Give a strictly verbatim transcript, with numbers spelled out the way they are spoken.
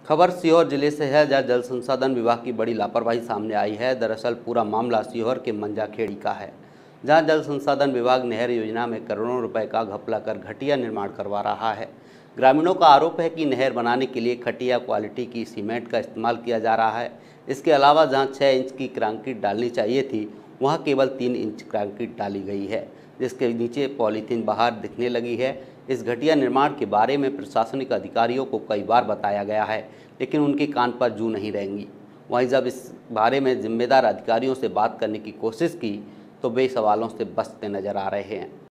खबर सीहोर जिले से है, जहां जल संसाधन विभाग की बड़ी लापरवाही सामने आई है। दरअसल पूरा मामला सीहोर के मंजाखेड़ी का है, जहां जल संसाधन विभाग नहर योजना में करोड़ों रुपए का घपला कर घटिया निर्माण करवा रहा है। ग्रामीणों का आरोप है कि नहर बनाने के लिए घटिया क्वालिटी की सीमेंट का इस्तेमाल किया जा रहा है। इसके अलावा जहां छः इंच की कंक्रीट डालनी चाहिए थी, वहां केवल तीन इंच कंक्रीट डाली गई है, जिसके नीचे पॉलीथीन बाहर दिखने लगी है। इस घटिया निर्माण के बारे में प्रशासनिक अधिकारियों को कई बार बताया गया है, लेकिन उनके कान पर जू नहीं रहेंगी। वहीं जब इस बारे में जिम्मेदार अधिकारियों से बात करने की कोशिश की तो वे सवालों से बचते नजर आ रहे हैं।